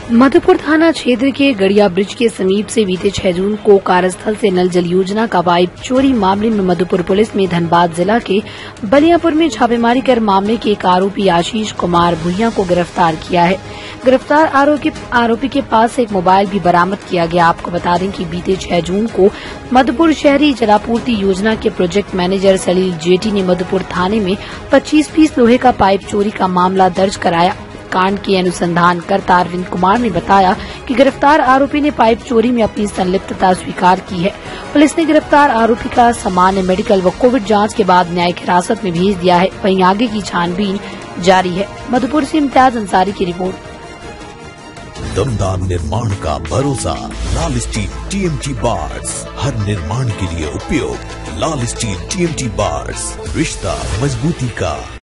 मधुपुर थाना क्षेत्र के गड़िया ब्रिज के समीप से बीते 6 जून को कार्यस्थल से नल जल योजना का पाइप चोरी मामले में मधुपुर पुलिस ने धनबाद जिला के बलियापुर में छापेमारी कर मामले के एक आरोपी आशीष कुमार भुइया को गिरफ्तार किया है। गिरफ्तार आरोपी के पास से एक मोबाइल भी बरामद किया गया। आपको बता दें कि बीते 6 जून को मधुपुर शहरी जलापूर्ति योजना के प्रोजेक्ट मैनेजर सलील जेटी ने मधुपुर थाने में 25 पीस लोहे का पाइप चोरी का मामला दर्ज कराया। कांड के अनुसंधानकर्ता अरविंद कुमार ने बताया कि गिरफ्तार आरोपी ने पाइप चोरी में अपनी संलिप्तता स्वीकार की है। पुलिस ने गिरफ्तार आरोपी का सामान्य मेडिकल व कोविड जांच के बाद न्यायिक हिरासत में भेज दिया है। वहीं आगे की छानबीन जारी है। मधुपुर से इम्तियाज अंसारी की रिपोर्ट। दमदार निर्माण का भरोसा लाल स्टील TMT बार्स, हर निर्माण के लिए उपयोग। लाल स्टील TMT बार्स, रिश्ता मजबूती का।